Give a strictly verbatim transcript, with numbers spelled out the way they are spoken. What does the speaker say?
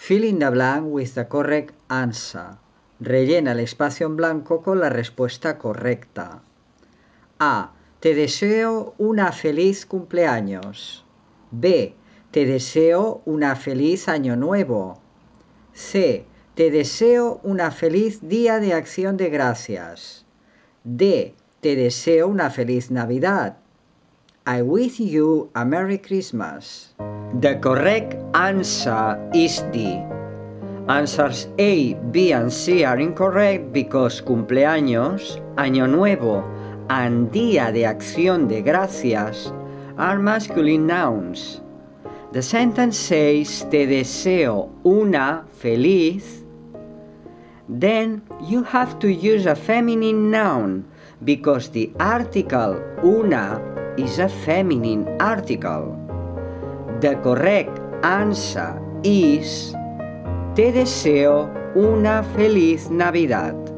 Fill in the blank with the correct answer. Rellena el espacio en blanco con la respuesta correcta. A. Te deseo una feliz cumpleaños. B. Te deseo una feliz año nuevo. C. Te deseo una feliz día de acción de gracias. D. Te deseo una feliz Navidad. I wish you a Merry Christmas. The correct answer is D. Answers A, B, and C are incorrect because cumpleaños, año nuevo, and día de acción de gracias are masculine nouns. The sentence says, te deseo una feliz. Then you have to use a feminine noun because the article una is a feminine article. The correct answer is, te deseo una feliz Navidad.